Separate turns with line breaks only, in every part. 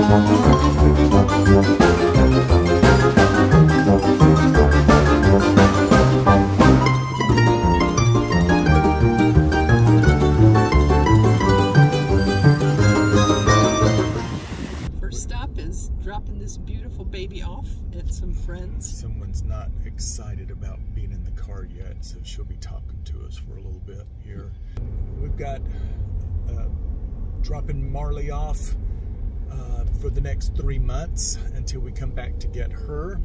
Dropping this beautiful baby off at some friends.
Someone's not excited about being in the car yet, so she'll be talking to us for a little bit here. We've got dropping Marley off for the next 3 months until we come back to get her,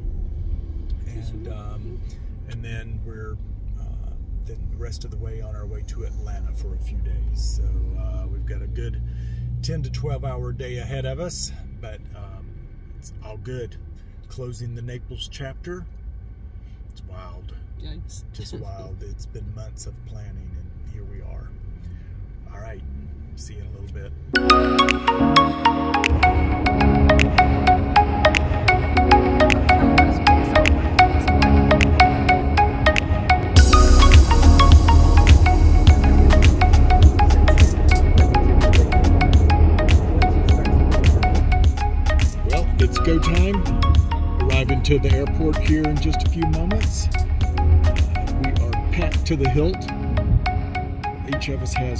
and then we're then the rest of the way on our way to Atlanta for a few days. So we've got a good 10 to 12 hour day ahead of us, but it's all good. Closing the Naples chapter. It's wild.
Yikes.
Just wild. It's been months of planning, and here we are. All right. See you in a little bit. It's go time. Arriving to the airport here in just a few moments. We are packed to the hilt. Each of us has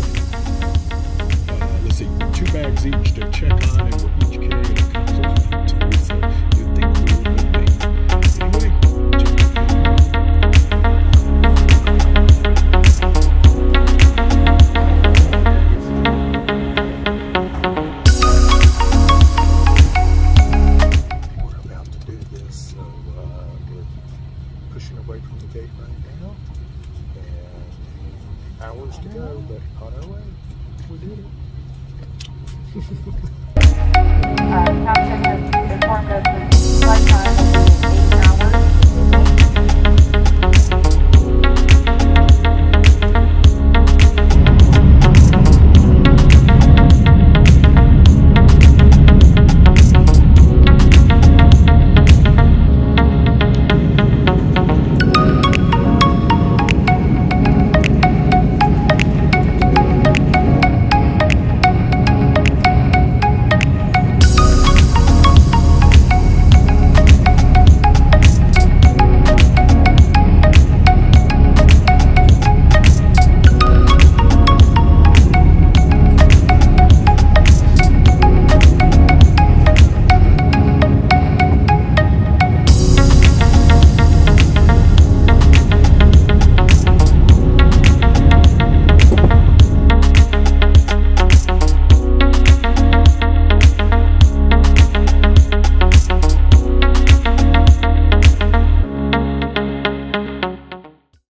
2 bags each to check on, and we're each carrying a complete. So you'd think we were good things. Anyway, pushing away from the gate right now, and hours to go, but on our way. We did it.
Captain has informed us that flight time